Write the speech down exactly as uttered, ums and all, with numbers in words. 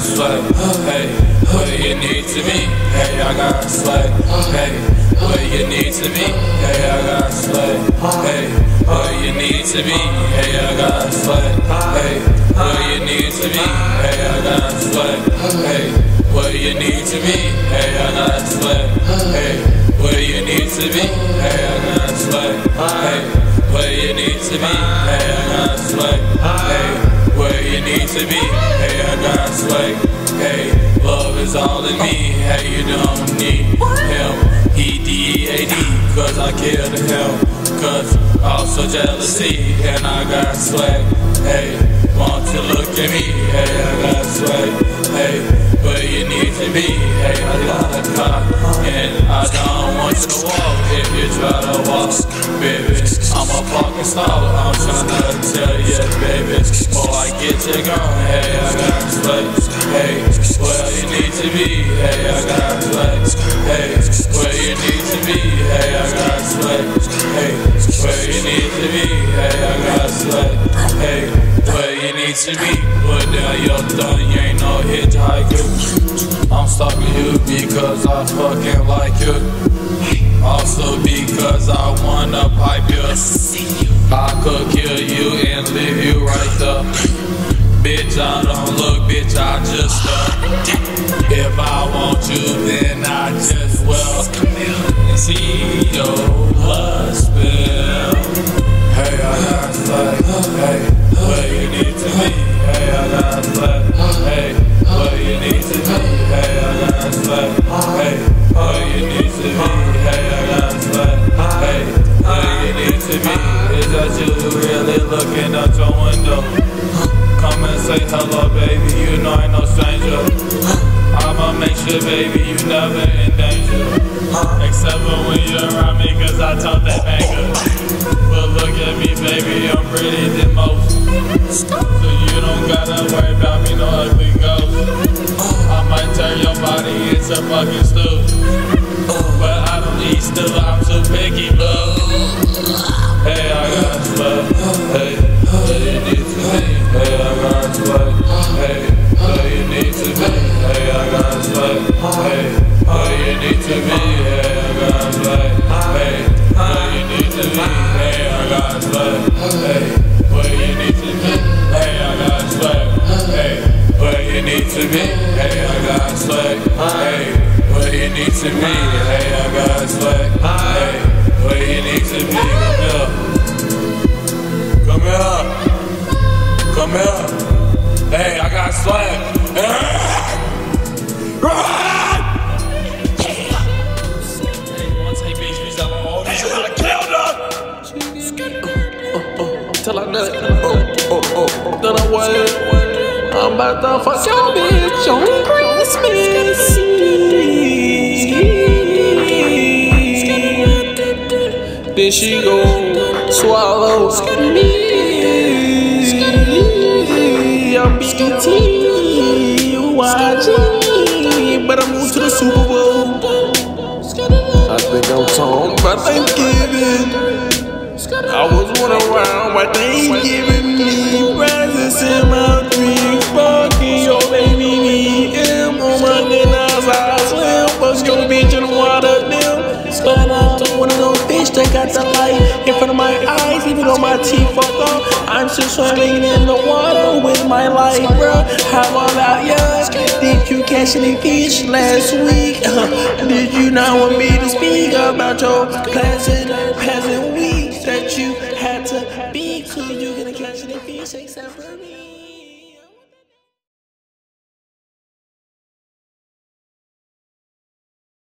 swag. Hey, where you need to be. Hey, I got swag. Hey, where you need to be. Hey, I got swag. Hey, where you need to be. Hey, I got swag. Hey, where you need to be. Hey, I got swag. Hey, where you need to be. Hey, I got swag. Hey, where you need to be. Hey, I got swag. Hey, where you need to be. Hey, I got swag. Hey, where you need to be. Hey, I got swag. Hey, love is all in me. Hey, you don't need him. He D E A D, cause I killed him. Cause also jealousy, and I got swag. Hey, want to look at me? Hey, I got swag. Hey, where you need to be? Hey, I got a car, and I don't want you to walk. If you try to walk, baby, I'm a fucking star. I'm tryna tell you, baby, before I get you gone. Hey, I got swag. Hey, where you need to be? Hey, I got swag. Hey, where you need to be? Hey, I got swag. Hey, where you need to be? Hey, I got swag. Hey, where you need to be? Put down your thumb, you ain't no hitchhiker. I'm stalking you because I fucking like you. Also because I wanna pipe you. I could kill you and leave you right there. Bitch, I don't look, bitch, I just stuck. If I want you, then I just will. See your blood spill. Hey, I got swag. Hey, where you need to be. Hey, I got swag. Hey, where you need to be. Hey, I got swag. Hey, where you need to be. Hey, I got swag. Hey, where you need to be. Is that you really looking out your window? Come and say hello, baby, you know I ain't no stranger. I'ma make sure, baby, you never in danger. Except for when you're around me, cause I talk that banger. But look at me, baby, I'm pretty than most. So you don't gotta worry about me, no ugly ghost. I might turn your body into fucking stew. But I don't eat still, I'm too picky, bro. Hey, I got swag. Hey, where you need to be. Hey, I got swag. Hey, where you need to be. Hey, I got swag. Hey, where you need to be. Hey, I got swag. Hey, where you need to be. Hey, I got swag. Hey, where you need to be. Hey, I got swag. Hey, where you need to be. Hey, I got swag. Hey, where you need to be. Hey, I got swag. Hey, where you need to be. Come here. Come here. Hey, I got swag. Till I nut, oh, oh, oh, then I wait. I'm about to fuck your bitch on Christmas Eve. Then she gon' swallow me. I'm B T Y G, but I moved to the Super Bowl. I think I'm talking about Thanksgiving. I was running around, but they ain't giving me presents in my dreams. Fucking your baby me, M on my niggas, I slim. Bust your bitch in the water, them. But I'm one of those fish that got the light in front of my eyes, even though my teeth fucked up. I'm still swimming in the water with my light, bro. How about ya? Did you catch any fish last week? Uh, did you not want me to speak about your pleasant, pleasant week that you had to be? Could you gonna catch any fish except for me?